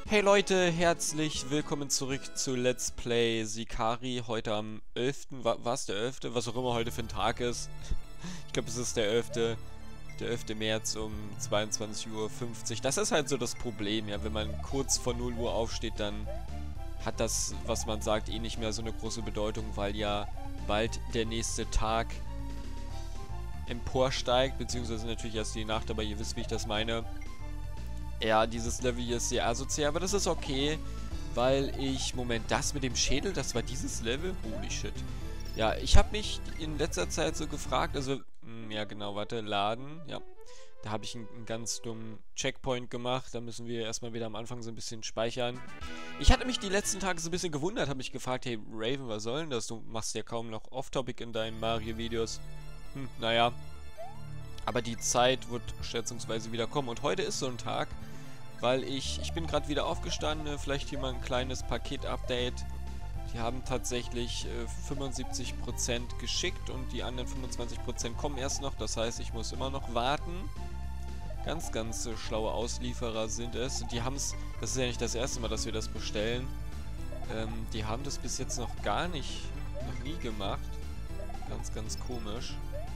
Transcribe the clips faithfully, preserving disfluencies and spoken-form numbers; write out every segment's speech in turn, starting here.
Hey Leute, herzlich willkommen zurück zu Let's Play Sicarii. Heute am elften War es der elfte? Was auch immer heute für ein Tag ist. Ich glaube, es ist der elfte Der elfte März um zweiundzwanzig Uhr fünfzig. Das ist halt so das Problem, ja. Wenn man kurz vor null Uhr aufsteht, dann hat das, was man sagt, eh nicht mehr so eine große Bedeutung, weil ja bald der nächste Tag emporsteigt, beziehungsweise natürlich erst die Nacht, aber ihr wisst, wie ich das meine. Ja, dieses Level hier ist sehr asozial, aber das ist okay, weil ich... Moment, das mit dem Schädel, das war dieses Level? Holy shit. Ja, ich habe mich in letzter Zeit so gefragt, also... Mh, ja, genau, warte, laden, ja. Da habe ich einen, einen ganz dummen Checkpoint gemacht, da müssen wir erstmal wieder am Anfang so ein bisschen speichern. Ich hatte mich die letzten Tage so ein bisschen gewundert, habe mich gefragt, hey Raven, was soll denn das? Du machst ja kaum noch Off-Topic in deinen Mario-Videos. Hm, naja. Aber die Zeit wird schätzungsweise wieder kommen. Und heute ist so ein Tag, weil ich, ich bin gerade wieder aufgestanden, vielleicht hier mal ein kleines Paket-Update. Die haben tatsächlich äh, fünfundsiebzig Prozent geschickt und die anderen fünfundzwanzig Prozent kommen erst noch. Das heißt, ich muss immer noch warten. Ganz, ganz äh, schlaue Auslieferer sind es. Und die haben es, das ist ja nicht das erste Mal, dass wir das bestellen. Ähm, die haben das bis jetzt noch gar nicht, noch nie gemacht. Ganz, ganz komisch.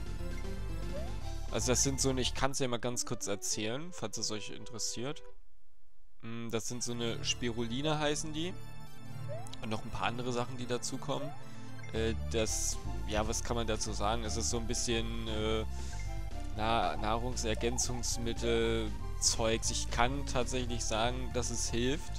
Also das sind so eine, ich kann es ja mal ganz kurz erzählen, falls es euch interessiert. Das sind so eine Spirulina heißen die. Und noch ein paar andere Sachen, die dazukommen. Äh, das, ja, was kann man dazu sagen? Es ist so ein bisschen äh, na, Nahrungsergänzungsmittel Zeugs. Ich kann tatsächlich sagen, dass es hilft.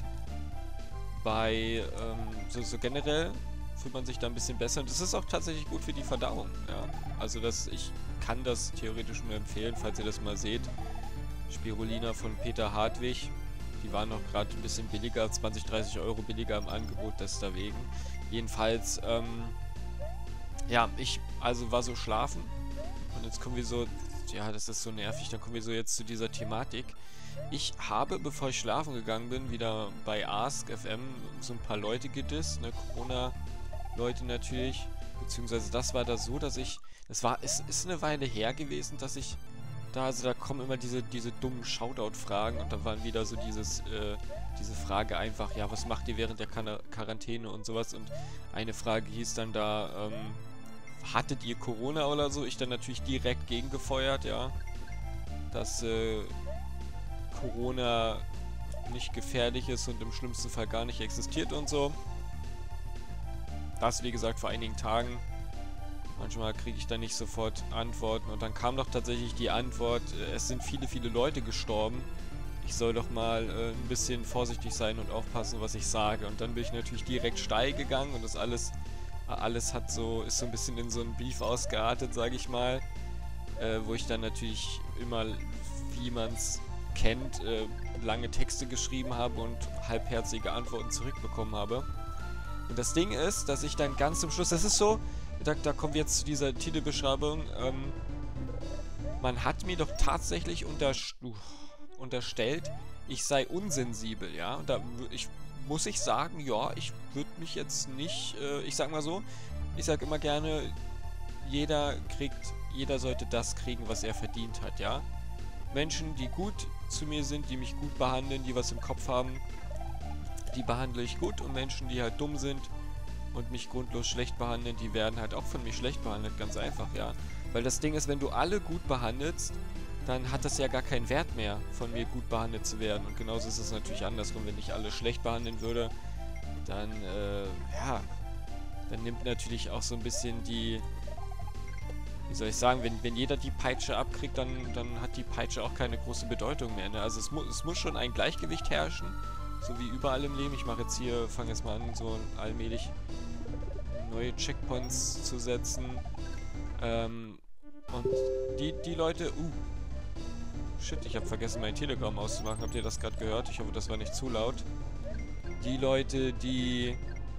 Bei, ähm, so, so generell fühlt man sich da ein bisschen besser. Und das ist auch tatsächlich gut für die Verdauung, ja. Also das, ich kann das theoretisch nur empfehlen, falls ihr das mal seht. Spirulina von Peter Hartwig. Die waren noch gerade ein bisschen billiger, zwanzig, dreißig Euro billiger im Angebot, deswegen. Jedenfalls, ähm, ja, ich also war so schlafen. Und jetzt kommen wir so, ja, das ist so nervig, dann kommen wir so jetzt zu dieser Thematik. Ich habe, bevor ich schlafen gegangen bin, wieder bei Ask F M so ein paar Leute gedisst, ne, Corona-Leute natürlich. Beziehungsweise das war da so, dass ich, das war, es ist eine Weile her gewesen, dass ich da, also da kommen immer diese, diese dummen Shoutout-Fragen und da waren wieder so dieses, äh, diese Frage einfach, ja, was macht ihr während der Quar Quarantäne und sowas, und eine Frage hieß dann da, ähm, hattet ihr Corona oder so? Ich dann natürlich direkt gegengefeuert, ja, dass, äh, Corona nicht gefährlich ist und im schlimmsten Fall gar nicht existiert und so. Das, wie gesagt, vor einigen Tagen. Manchmal kriege ich dann nicht sofort Antworten. Und dann kam doch tatsächlich die Antwort, äh, es sind viele, viele Leute gestorben. Ich soll doch mal äh, ein bisschen vorsichtig sein und aufpassen, was ich sage. Und dann bin ich natürlich direkt steil gegangen und das alles, äh, alles hat so, ist so ein bisschen in so einen Beef ausgeartet, sage ich mal. Äh, wo ich dann natürlich immer, wie man es kennt, äh, lange Texte geschrieben habe und halbherzige Antworten zurückbekommen habe. Und das Ding ist, dass ich dann ganz zum Schluss, das ist so, Da, da kommen wir jetzt zu dieser Titelbeschreibung. Ähm, man hat mir doch tatsächlich unterst unterstellt, ich sei unsensibel, ja. Und da ich, muss ich sagen, ja, ich würde mich jetzt nicht, äh, ich sag mal so, ich sag immer gerne, jeder kriegt, jeder sollte das kriegen, was er verdient hat, ja. Menschen, die gut zu mir sind, die mich gut behandeln, die was im Kopf haben, die behandle ich gut, und Menschen, die halt dumm sind und mich grundlos schlecht behandeln, die werden halt auch von mir schlecht behandelt, ganz einfach, ja. Weil das Ding ist, wenn du alle gut behandelst, dann hat das ja gar keinen Wert mehr, von mir gut behandelt zu werden. Und genauso ist es natürlich andersrum, wenn ich alle schlecht behandeln würde, dann, äh, ja, dann nimmt natürlich auch so ein bisschen die, wie soll ich sagen, wenn, wenn jeder die Peitsche abkriegt, dann, dann hat die Peitsche auch keine große Bedeutung mehr, ne? Also es, mu es muss schon ein Gleichgewicht herrschen, so wie überall im Leben. Ich mache jetzt hier, fange jetzt mal an, so allmählich neue Checkpoints zu setzen. Ähm, und die, die Leute... Uh, shit, ich habe vergessen, mein Telegram auszumachen. Habt ihr das gerade gehört? Ich hoffe, das war nicht zu laut. Die Leute, die...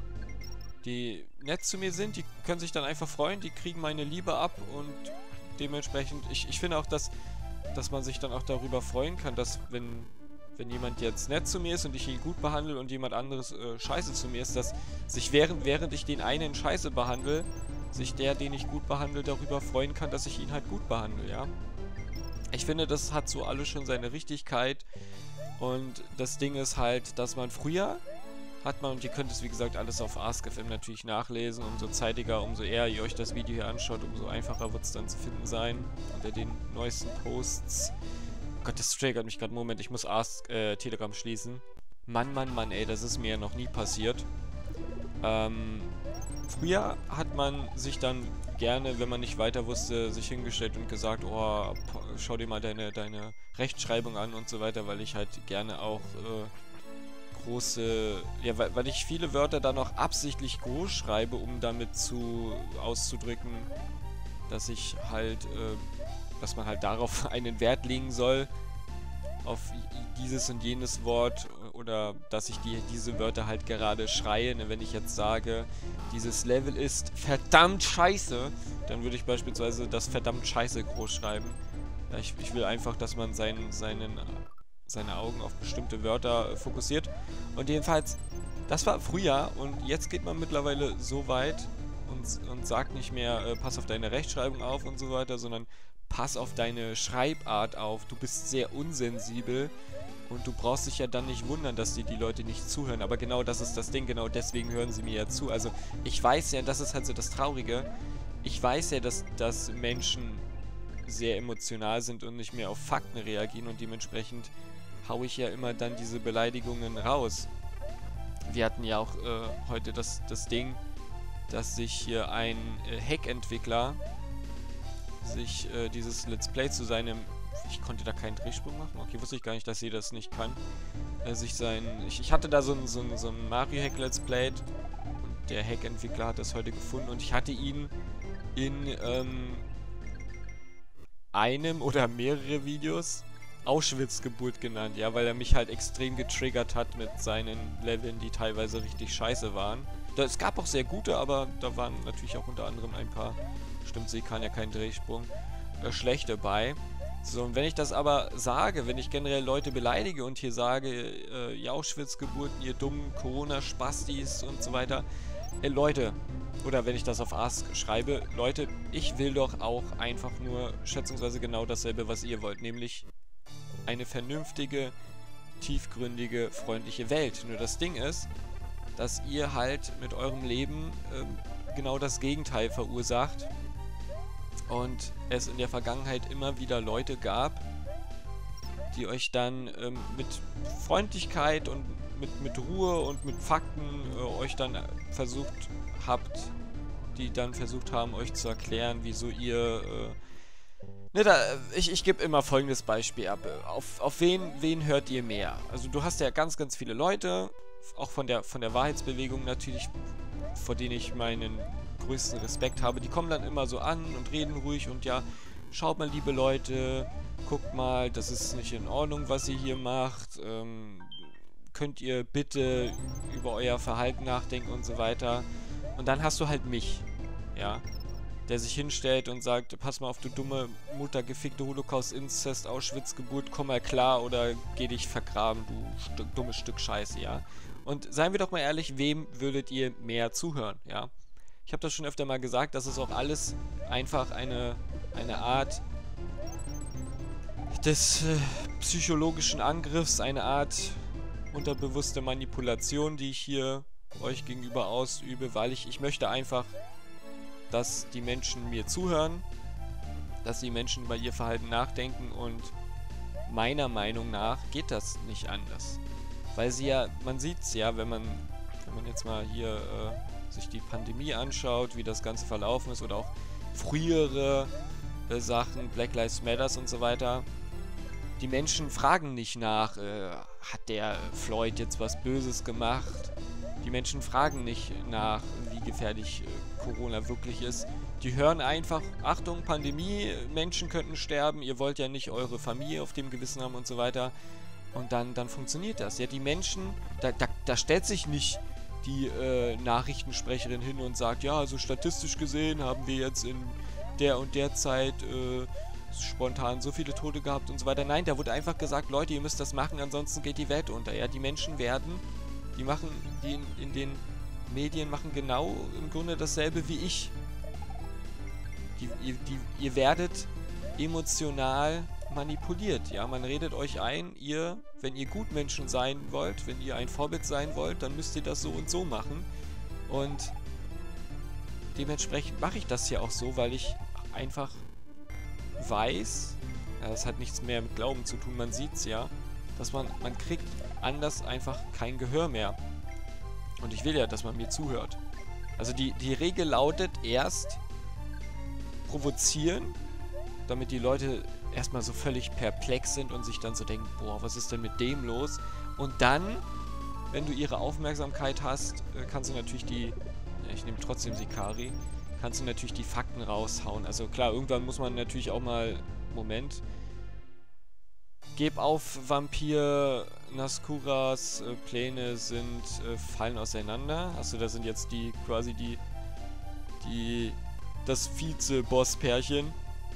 die nett zu mir sind, die können sich dann einfach freuen. Die kriegen meine Liebe ab und dementsprechend... Ich, ich finde auch, dass, dass man sich dann auch darüber freuen kann, dass wenn... wenn jemand jetzt nett zu mir ist und ich ihn gut behandle und jemand anderes äh, scheiße zu mir ist, dass sich während, während ich den einen scheiße behandle, sich der, den ich gut behandle, darüber freuen kann, dass ich ihn halt gut behandle, ja. Ich finde, das hat so alles schon seine Richtigkeit. Und das Ding ist halt, dass man früher hat man, und ihr könnt es wie gesagt alles auf AskFM natürlich nachlesen, umso zeitiger, umso eher ihr euch das Video hier anschaut, umso einfacher wird es dann zu finden sein unter den neuesten Posts. Oh Gott, das triggert mich gerade. Moment, ich muss Ask, äh, Telegram schließen. Mann, Mann, Mann, ey, das ist mir ja noch nie passiert. Ähm, früher hat man sich dann gerne, wenn man nicht weiter wusste, sich hingestellt und gesagt, oh, schau dir mal deine, deine Rechtschreibung an und so weiter, weil ich halt gerne auch äh, große, ja, weil, weil ich viele Wörter dann auch absichtlich groß schreibe, um damit zu auszudrücken, dass ich halt, äh, dass man halt darauf einen Wert legen soll, auf dieses und jenes Wort, oder dass ich die, diese Wörter halt gerade schreie. Ne, wenn ich jetzt sage, dieses Level ist verdammt scheiße, dann würde ich beispielsweise das verdammt scheiße groß schreiben. Ja, ich, ich will einfach, dass man seinen, seinen, seine Augen auf bestimmte Wörter äh, fokussiert. Und jedenfalls, das war früher, und jetzt geht man mittlerweile so weit und, und sagt nicht mehr, äh, pass auf deine Rechtschreibung auf und so weiter, sondern pass auf deine Schreibart auf. Du bist sehr unsensibel. Und du brauchst dich ja dann nicht wundern, dass dir die Leute nicht zuhören. Aber genau das ist das Ding, genau deswegen hören sie mir ja zu. Also ich weiß ja, das ist halt so das Traurige, ich weiß ja, dass, dass Menschen sehr emotional sind und nicht mehr auf Fakten reagieren. Und dementsprechend haue ich ja immer dann diese Beleidigungen raus. Wir hatten ja auch äh, heute das, das Ding, dass sich hier ein äh, Hack-Entwickler sich äh, dieses Let's Play zu seinem... Ich konnte da keinen Drehsprung machen. Okay, wusste ich gar nicht, dass sie das nicht kann. Äh, sich sein... Ich, ich hatte da so ein, so ein, so ein Mario-Hack Let's Play. Und der Hack-Entwickler hat das heute gefunden. Und ich hatte ihn in ähm, einem oder mehrere Videos Auschwitz-Geburt genannt. Ja, weil er mich halt extrem getriggert hat mit seinen Leveln, die teilweise richtig scheiße waren. Da, es gab auch sehr gute, aber da waren natürlich auch unter anderem ein paar... Stimmt, sie kann ja keinen Drehsprung. Äh, schlechte bei. So, und wenn ich das aber sage, wenn ich generell Leute beleidige und hier sage, äh, ihr Auschwitz-Geburten, ihr dummen Corona-Spastis und so weiter, äh, Leute, oder wenn ich das auf Ask schreibe, Leute, ich will doch auch einfach nur schätzungsweise genau dasselbe, was ihr wollt, nämlich eine vernünftige, tiefgründige, freundliche Welt. Nur das Ding ist, dass ihr halt mit eurem Leben äh, genau das Gegenteil verursacht. Und es in der Vergangenheit immer wieder Leute gab, die euch dann ähm, mit Freundlichkeit und mit, mit Ruhe und mit Fakten äh, euch dann versucht habt, die dann versucht haben, euch zu erklären, wieso ihr... Äh, ne, da, ich ich gebe immer folgendes Beispiel ab. Auf, auf wen, wen hört ihr mehr? Also du hast ja ganz, ganz viele Leute, auch von der, von der Wahrheitsbewegung natürlich, vor denen ich meinen... größten Respekt habe, die kommen dann immer so an und reden ruhig und ja, schaut mal, liebe Leute, guckt mal, das ist nicht in Ordnung, was ihr hier macht, ähm, könnt ihr bitte über euer Verhalten nachdenken und so weiter. Und dann hast du halt mich, ja, der sich hinstellt und sagt, pass mal auf, du dumme Mutter, gefickte Holocaust, Inzest, Auschwitz, Geburt, komm mal klar oder geh dich vergraben, du St dummes Stück Scheiße, ja. Und seien wir doch mal ehrlich, wem würdet ihr mehr zuhören, ja? Ich habe das schon öfter mal gesagt, das ist auch alles einfach eine, eine Art des äh, psychologischen Angriffs, eine Art unterbewusste Manipulation, die ich hier euch gegenüber ausübe, weil ich, ich möchte einfach, dass die Menschen mir zuhören, dass die Menschen über ihr Verhalten nachdenken, und meiner Meinung nach geht das nicht anders. Weil sie ja, man sieht es ja, wenn man, wenn man jetzt mal hier... Äh, sich die Pandemie anschaut, wie das Ganze verlaufen ist, oder auch frühere äh, Sachen, Black Lives Matter und so weiter. Die Menschen fragen nicht nach, äh, hat der Floyd jetzt was Böses gemacht? Die Menschen fragen nicht nach, wie gefährlich äh, Corona wirklich ist. Die hören einfach, Achtung, Pandemie, Menschen könnten sterben, ihr wollt ja nicht eure Familie auf dem Gewissen haben und so weiter. Und dann, dann funktioniert das. Ja, die Menschen, da, da, da stellt sich nicht die äh, Nachrichtensprecherin hin und sagt, ja, also statistisch gesehen haben wir jetzt in der und der Zeit äh, spontan so viele Tote gehabt und so weiter. Nein, da wurde einfach gesagt, Leute, ihr müsst das machen, ansonsten geht die Welt unter. Ja, die Menschen werden, die machen, die in, in den Medien machen genau im Grunde dasselbe wie ich. Die, ihr, die, ihr werdet emotional manipuliert, ja. Man redet euch ein, ihr, wenn ihr Gutmenschen sein wollt, wenn ihr ein Vorbild sein wollt, dann müsst ihr das so und so machen. Und dementsprechend mache ich das hier auch so, weil ich einfach weiß, ja, das hat nichts mehr mit Glauben zu tun, man sieht's ja, dass man, man kriegt anders einfach kein Gehör mehr. Und ich will ja, dass man mir zuhört. Also die, die Regel lautet erst provozieren, damit die Leute erstmal so völlig perplex sind und sich dann so denken, boah, was ist denn mit dem los? Und dann, wenn du ihre Aufmerksamkeit hast, kannst du natürlich die, ich nehme trotzdem Sikari, kannst du natürlich die Fakten raushauen. Also klar, irgendwann muss man natürlich auch mal, Moment, geb auf, Vampir Naskuras äh, Pläne sind, äh, fallen auseinander. Achso, das sind jetzt die, quasi die, die, das Vize-Boss-Pärchen.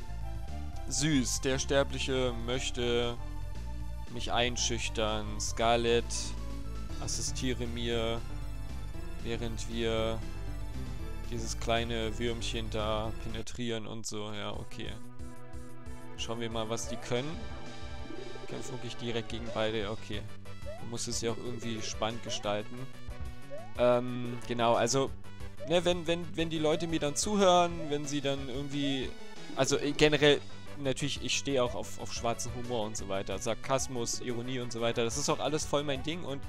Süß, der Sterbliche möchte mich einschüchtern. Scarlet, assistiere mir, während wir dieses kleine Würmchen da penetrieren und so. Ja, okay. Schauen wir mal, was die können. Kämpfen wirklich direkt gegen beide. Okay. Man muss es ja auch irgendwie spannend gestalten. Ähm, genau, also, ne, wenn, wenn, wenn die Leute mir dann zuhören, wenn sie dann irgendwie, also äh, generell, natürlich, ich stehe auch auf, auf schwarzen Humor und so weiter. Sarkasmus, Ironie und so weiter. Das ist auch alles voll mein Ding und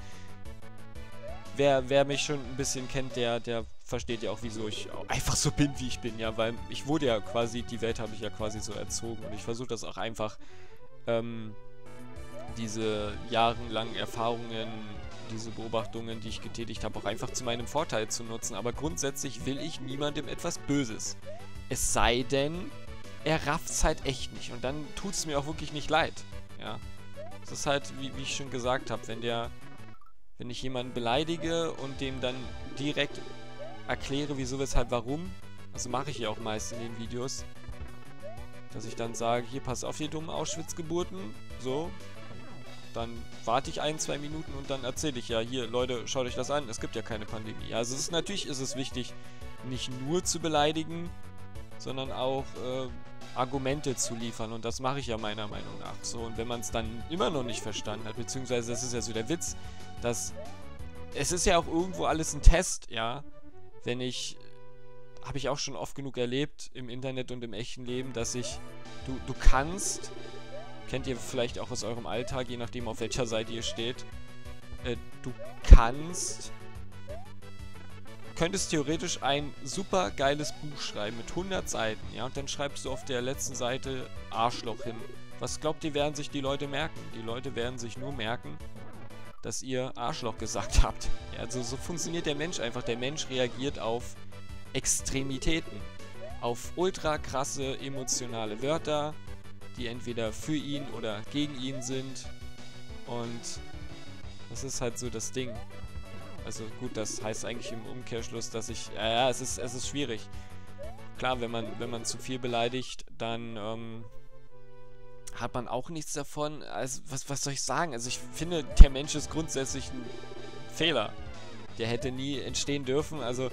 wer, wer mich schon ein bisschen kennt, der, der versteht ja auch, wieso ich einfach so bin, wie ich bin, ja, weil ich wurde ja quasi, die Welt habe ich ja quasi so erzogen und ich versuche das auch einfach, ähm, diese jahrelangen Erfahrungen, diese Beobachtungen, die ich getätigt habe, auch einfach zu meinem Vorteil zu nutzen, aber grundsätzlich will ich niemandem etwas Böses. Es sei denn, er rafft's halt echt nicht und dann tut's mir auch wirklich nicht leid, ja. Das ist halt, wie, wie ich schon gesagt habe, wenn der, wenn ich jemanden beleidige und dem dann direkt erkläre, wieso, weshalb, warum, also mache ich ja auch meist in den Videos, dass ich dann sage, hier, pass auf, ihr dummen Auschwitz-Geburten, so, dann warte ich ein, zwei Minuten und dann erzähle ich ja, hier, Leute, schaut euch das an, es gibt ja keine Pandemie. Also es ist, natürlich ist es wichtig, nicht nur zu beleidigen, sondern auch äh, Argumente zu liefern und das mache ich ja meiner Meinung nach. So, und wenn man es dann immer noch nicht verstanden hat, beziehungsweise das ist ja so der Witz, dass es ist ja auch irgendwo alles ein Test, ja, wenn ich, habe ich auch schon oft genug erlebt im Internet und im echten Leben, dass ich, du, du kannst, kennt ihr vielleicht auch aus eurem Alltag, je nachdem auf welcher Seite ihr steht, äh, du kannst, könntest theoretisch ein super geiles Buch schreiben mit hundert Seiten, ja, und dann schreibst du auf der letzten Seite Arschloch hin. Was glaubt ihr, werden sich die Leute merken? Die Leute werden sich nur merken, dass ihr Arschloch gesagt habt. Ja, also so funktioniert der Mensch einfach. Der Mensch reagiert auf Extremitäten. Auf ultra krasse emotionale Wörter, die entweder für ihn oder gegen ihn sind. Und das ist halt so das Ding. Also gut, das heißt eigentlich im Umkehrschluss, dass ich... Ja, ja, es ist, es ist schwierig. Klar, wenn man, wenn man zu viel beleidigt, dann... Ähm, hat man auch nichts davon. Also, was, was soll ich sagen? Also, ich finde, der Mensch ist grundsätzlich ein Fehler. Der hätte nie entstehen dürfen. Also,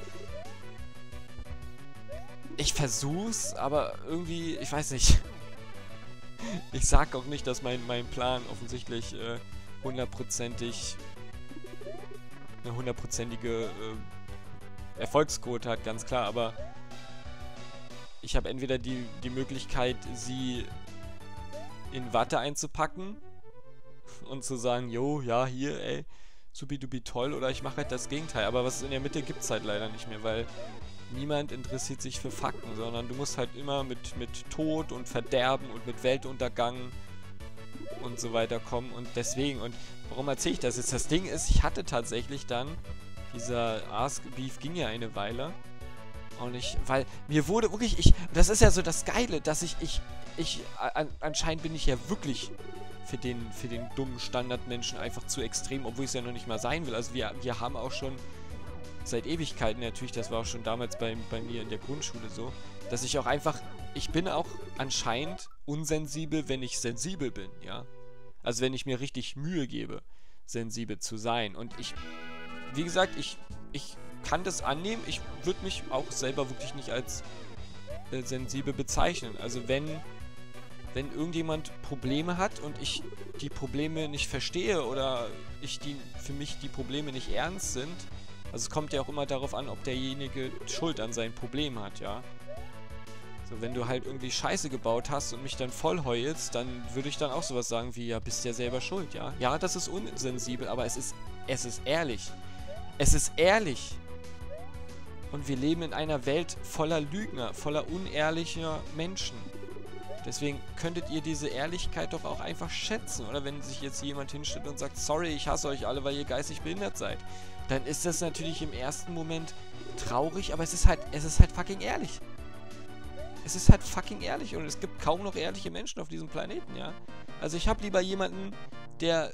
ich versuch's, aber irgendwie, ich weiß nicht. Ich sag auch nicht, dass mein, mein Plan offensichtlich äh, hundertprozentig eine hundertprozentige äh, Erfolgsquote hat, ganz klar. Aber ich habe entweder die, die Möglichkeit, sie in Watte einzupacken und zu sagen, jo, ja, hier, ey, supidupi toll, oder ich mache halt das Gegenteil. Aber was in der Mitte gibt es halt leider nicht mehr, weil niemand interessiert sich für Fakten, sondern du musst halt immer mit, mit Tod und Verderben und mit Weltuntergang und so weiter kommen und deswegen, und warum erzähle ich das jetzt? Das Ding ist, ich hatte tatsächlich dann, dieser Ask Beef ging ja eine Weile und ich, weil mir wurde wirklich, ich, das ist ja so das Geile, dass ich, ich, ich, an, anscheinend bin ich ja wirklich für den, für den dummen Standardmenschen einfach zu extrem, obwohl ich es ja noch nicht mal sein will. Also wir, wir haben auch schon seit Ewigkeiten natürlich, das war auch schon damals bei, bei mir in der Grundschule so, dass ich auch einfach, ich bin auch anscheinend unsensibel, wenn ich sensibel bin, ja. Also wenn ich mir richtig Mühe gebe, sensibel zu sein. Und ich, wie gesagt, ich, ich kann das annehmen, ich würde mich auch selber wirklich nicht als äh, sensibel bezeichnen. Also wenn wenn irgendjemand Probleme hat und ich die Probleme nicht verstehe oder ich die für mich die Probleme nicht ernst sind, also es kommt ja auch immer darauf an, ob derjenige Schuld an seinem Problem hat, ja. So, wenn du halt irgendwie Scheiße gebaut hast und mich dann voll heulst, dann würde ich dann auch sowas sagen wie, ja, bist ja selber schuld, ja. Ja, das ist unsensibel, aber es ist, es ist ehrlich. Es ist ehrlich. Und wir leben in einer Welt voller Lügner, voller unehrlicher Menschen. Deswegen könntet ihr diese Ehrlichkeit doch auch einfach schätzen. Oder wenn sich jetzt jemand hinstellt und sagt, sorry, ich hasse euch alle, weil ihr geistig behindert seid. Dann ist das natürlich im ersten Moment traurig, aber es ist halt, es ist halt fucking ehrlich. Es ist halt fucking ehrlich und es gibt kaum noch ehrliche Menschen auf diesem Planeten, ja. Also ich habe lieber jemanden, der,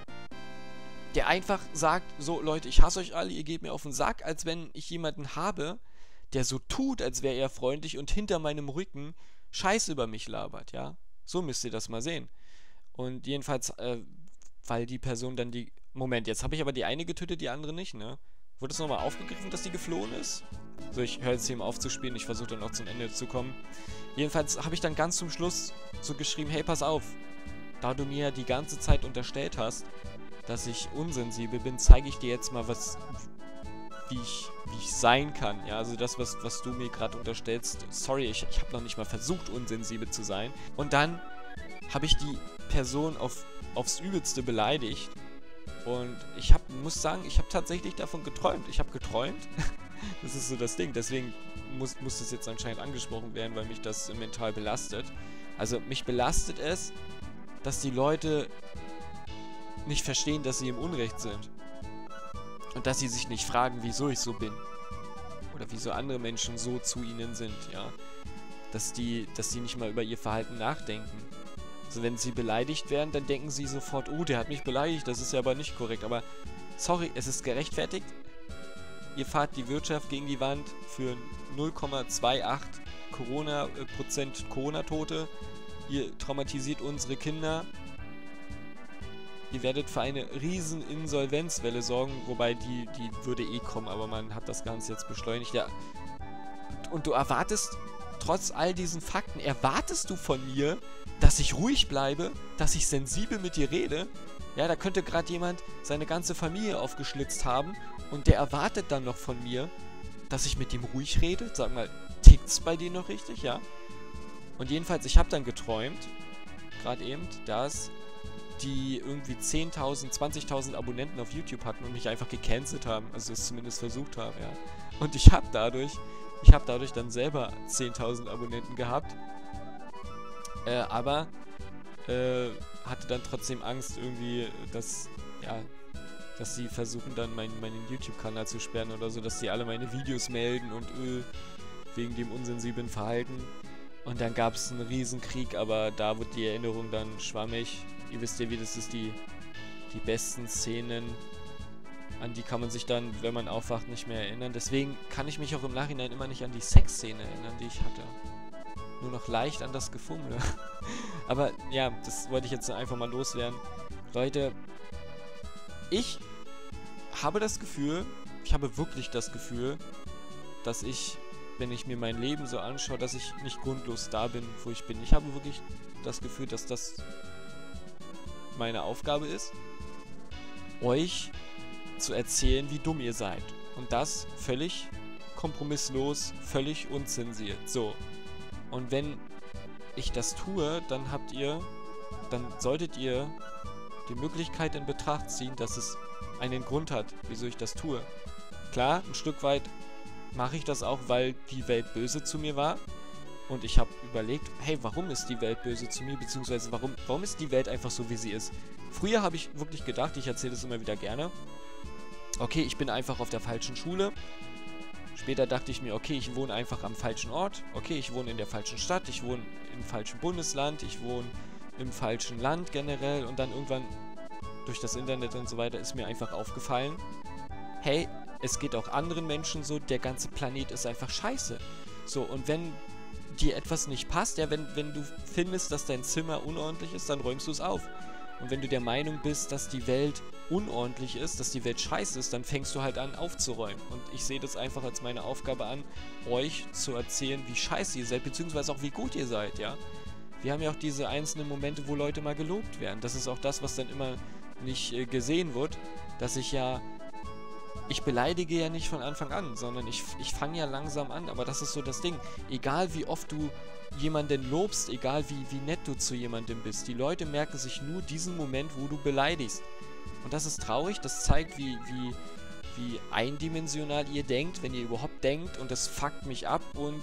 der einfach sagt, so Leute, ich hasse euch alle, ihr geht mir auf den Sack, als wenn ich jemanden habe, der so tut, als wäre er freundlich und hinter meinem Rücken Scheiße über mich labert, ja. So müsst ihr das mal sehen. Und jedenfalls, äh, weil die Person dann die... Moment, jetzt habe ich aber die eine getötet, die andere nicht, ne? Wurde es nochmal aufgegriffen, dass die geflohen ist? So, ich höre jetzt hier mal auf zu spielen, ich versuche dann noch zum Ende zu kommen. Jedenfalls habe ich dann ganz zum Schluss so geschrieben, hey, pass auf, da du mir die ganze Zeit unterstellt hast, dass ich unsensibel bin, zeige ich dir jetzt mal, was, wie ich, wie ich sein kann. Ja, also das, was, was du mir gerade unterstellst, sorry, ich, ich habe noch nicht mal versucht, unsensibel zu sein. Und dann habe ich die Person auf, aufs Übelste beleidigt. Und ich hab, muss sagen, ich habe tatsächlich davon geträumt. Ich habe geträumt. Das ist so das Ding. Deswegen muss, muss das jetzt anscheinend angesprochen werden, weil mich das mental belastet. Also mich belastet es, dass die Leute nicht verstehen, dass sie im Unrecht sind. Und dass sie sich nicht fragen, wieso ich so bin. Oder wieso andere Menschen so zu ihnen sind, ja. Dass die, dass die nicht mal über ihr Verhalten nachdenken. Also wenn sie beleidigt werden, dann denken sie sofort, oh, der hat mich beleidigt, das ist ja aber nicht korrekt. Aber, sorry, es ist gerechtfertigt. Ihr fahrt die Wirtschaft gegen die Wand für null Komma achtundzwanzig Corona, äh, Prozent Corona-Tote. Ihr traumatisiert unsere Kinder. Ihr werdet für eine riesen Insolvenzwelle sorgen, wobei die, die würde eh kommen, aber man hat das Ganze jetzt beschleunigt. Ja. Und du erwartest, trotz all diesen Fakten, erwartest du von mir, dass ich ruhig bleibe, dass ich sensibel mit dir rede? Ja, da könnte gerade jemand seine ganze Familie aufgeschlitzt haben und der erwartet dann noch von mir, dass ich mit ihm ruhig rede. Sag mal, tickt's bei dir noch richtig, ja? Und jedenfalls, ich habe dann geträumt, gerade eben, dass die irgendwie zehntausend, zwanzigtausend Abonnenten auf YouTube hatten und mich einfach gecancelt haben, also es zumindest versucht haben, ja. Und ich habe dadurch, ich habe dadurch dann selber zehntausend Abonnenten gehabt, äh, aber äh, hatte dann trotzdem Angst irgendwie, dass, ja, dass sie versuchen dann meinen, meinen YouTube-Kanal zu sperren oder so, dass sie alle meine Videos melden und öh, wegen dem unsensiblen Verhalten. Und dann gab es einen Riesenkrieg, aber da wird die Erinnerung dann schwammig. Ihr wisst ja, wie das ist, die, die besten Szenen, an die kann man sich dann, wenn man aufwacht, nicht mehr erinnern. Deswegen kann ich mich auch im Nachhinein immer nicht an die Sexszene erinnern, die ich hatte. Nur noch leicht an das Gefummel. Aber ja, das wollte ich jetzt einfach mal loswerden. Leute, ich habe das Gefühl, ich habe wirklich das Gefühl, dass ich, wenn ich mir mein Leben so anschaue, dass ich nicht grundlos da bin, wo ich bin. Ich habe wirklich das Gefühl, dass das meine Aufgabe ist, euch zu erzählen, wie dumm ihr seid. Und das völlig kompromisslos, völlig unzensiert. So. Und wenn ich das tue, dann habt ihr, dann solltet ihr die Möglichkeit in Betracht ziehen, dass es einen Grund hat, wieso ich das tue. Klar, ein Stück weit mache ich das auch, weil die Welt böse zu mir war. Und ich habe überlegt, hey, warum ist die Welt böse zu mir, beziehungsweise warum, warum ist die Welt einfach so, wie sie ist? Früher habe ich wirklich gedacht, ich erzähle das immer wieder gerne, okay, ich bin einfach auf der falschen Schule. Später dachte ich mir, okay, ich wohne einfach am falschen Ort. Okay, ich wohne in der falschen Stadt, ich wohne im falschen Bundesland, ich wohne im falschen Land generell. Und dann irgendwann durch das Internet und so weiter ist mir einfach aufgefallen, hey, es geht auch anderen Menschen so, der ganze Planet ist einfach scheiße. So, und wenn dir etwas nicht passt, ja, wenn, wenn du findest, dass dein Zimmer unordentlich ist, dann räumst du es auf. Und wenn du der Meinung bist, dass die Welt unordentlich ist, dass die Welt scheiße ist, dann fängst du halt an aufzuräumen. Und ich sehe das einfach als meine Aufgabe an, euch zu erzählen, wie scheiße ihr seid, beziehungsweise auch wie gut ihr seid, ja. Wir haben ja auch diese einzelnen Momente, wo Leute mal gelobt werden. Das ist auch das, was dann immer nicht äh, gesehen wird, dass ich ja... Ich beleidige ja nicht von Anfang an, sondern ich, ich fange ja langsam an, aber das ist so das Ding. Egal wie oft du jemanden lobst, egal wie, wie nett du zu jemandem bist, die Leute merken sich nur diesen Moment, wo du beleidigst. Und das ist traurig, das zeigt, wie, wie, wie eindimensional ihr denkt, wenn ihr überhaupt denkt, und das fuckt mich ab, und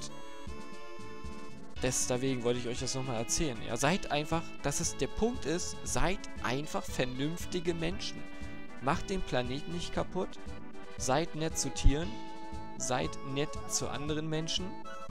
deswegen wollte ich euch das nochmal erzählen. Ja, seid einfach, dass es der Punkt ist, seid einfach vernünftige Menschen. Macht den Planeten nicht kaputt. Seid nett zu Tieren. Seid nett zu anderen Menschen.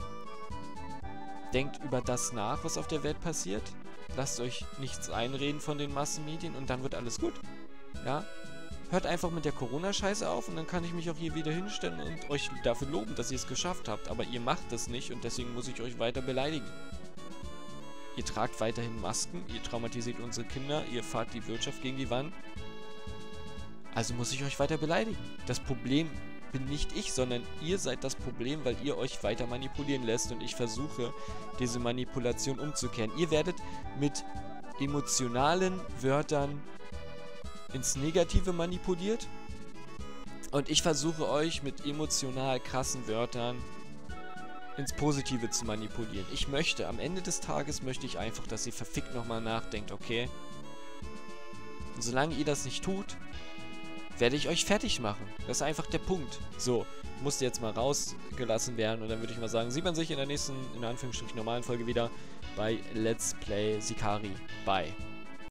Denkt über das nach, was auf der Welt passiert. Lasst euch nichts einreden von den Massenmedien und dann wird alles gut. Ja? Hört einfach mit der Corona-Scheiße auf und dann kann ich mich auch hier wieder hinstellen und euch dafür loben, dass ihr es geschafft habt. Aber ihr macht es nicht und deswegen muss ich euch weiter beleidigen. Ihr tragt weiterhin Masken, ihr traumatisiert unsere Kinder, ihr fahrt die Wirtschaft gegen die Wand. Also muss ich euch weiter beleidigen. Das Problem bin nicht ich, sondern ihr seid das Problem, weil ihr euch weiter manipulieren lässt und ich versuche, diese Manipulation umzukehren. Ihr werdet mit emotionalen Wörtern ins Negative manipuliert und ich versuche euch mit emotional krassen Wörtern ins Positive zu manipulieren. Ich möchte, am Ende des Tages möchte ich einfach, dass ihr verfickt nochmal nachdenkt, okay? Und solange ihr das nicht tut, werde ich euch fertig machen. Das ist einfach der Punkt. So, musste jetzt mal rausgelassen werden und dann würde ich mal sagen, sieht man sich in der nächsten, in Anführungsstrichen normalen Folge wieder bei Let's Play Sicarii. Bye.